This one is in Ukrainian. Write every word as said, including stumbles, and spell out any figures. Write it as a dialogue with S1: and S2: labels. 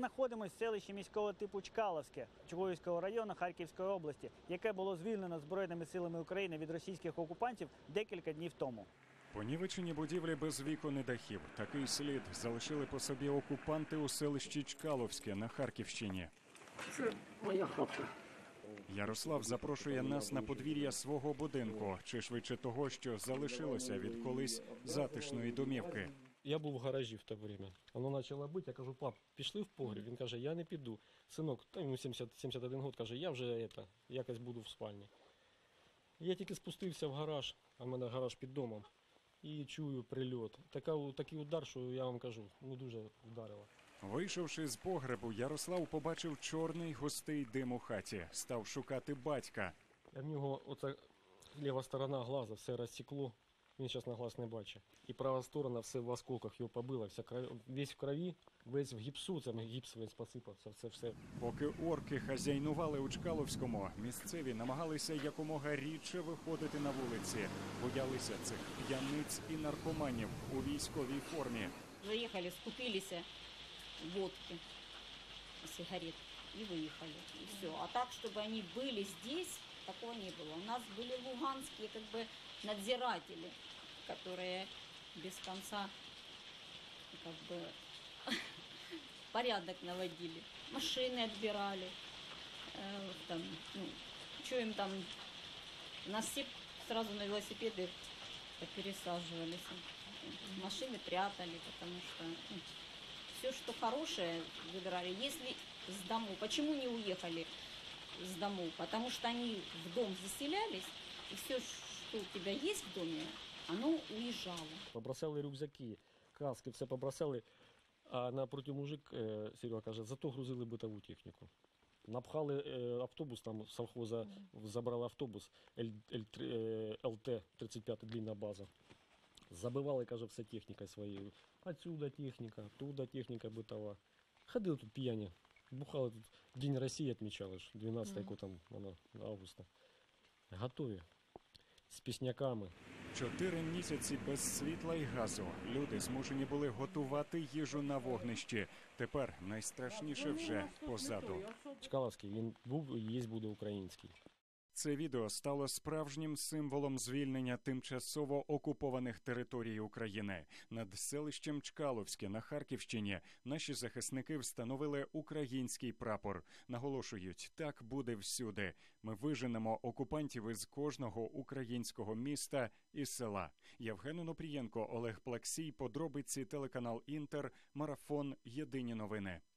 S1: знаходимося в селищі міського типу Чкаловське Чугуївського району Харківської області, яке було звільнено Збройними силами України від російських окупантів декілька днів тому.
S2: Понівечені будівлі без вікон і дахів. Такий слід залишили по собі окупанти у селищі Чкаловське на Харківщині.
S3: Це моя хата.
S2: Ярослав запрошує нас на подвір'я свого будинку, чи швидше того, що залишилося від колись затишної домівки.
S4: Я був в гаражі в те время. Воно почало бити, я кажу: пап, пішли в погріб? Він каже: я не піду. Синок, та йому сімдесят, сімдесят один год, каже: я вже это, якось буду в спальні. Я тільки спустився в гараж, а в мене гараж під домом, і чую прильот. Така, такий удар, що я вам кажу, ну дуже вдарило.
S2: Вийшовши з погребу, Ярослав побачив чорний густий дим у хаті. Став шукати батька.
S4: А в нього оця ліва сторона глаза все розсікло, він зараз на глаз не бачить. І права сторона все в осколках його побило, вся кров, весь в крові, весь в гіпсу, це гіпс весь посипався, все, все.
S2: Поки орки хазяйнували у Чкаловському, місцеві намагалися якомога рідше виходити на вулиці. Боялися цих п'яниць і наркоманів у військовій формі.
S5: Заехали, скупились водки, сигарет и выехали. И все. А так, чтобы они были здесь, такого не было. У нас были луганские как бы надзиратели, которые без конца как бы порядок наводили. Машины отбирали. Э, там, ну, что им там, нас все сразу на велосипеды пересаживались. Машины прятали, потому что ну, все, что хорошее, выбирали. Если с домов, почему не уехали с домов? Потому что они в дом заселялись, и все, что у тебя есть в доме, оно уезжало.
S4: Побросали рюкзаки, каски, все побросали, а напроти мужик, Серега каже, зато грузили битову техніку. Напхали автобус, там совхоза забрали автобус, ел те тридцять п'ять, длинна база. Забивали, каже, все технікою своєю. Отсюда техніка, туди техніка битова. Ходили тут п'яні, бухали тут. День Росії відмічали ж, дванадцятого там, воно, августа. Готові, з пісняками.
S2: Чотири місяці без світла і газу. Люди змушені були готувати їжу на вогнищі. Тепер найстрашніше вже позаду.
S4: Чкаловський, він був і є буде український.
S2: Це відео стало справжнім символом звільнення тимчасово окупованих територій України. Над селищем Чкаловське на Харківщині наші захисники встановили український прапор. Наголошують, так буде всюди. Ми виженемо окупантів із кожного українського міста і села. Євген Онопрієнко, Олег Плаксій, подробиці, телеканал Інтер, марафон «Єдині новини».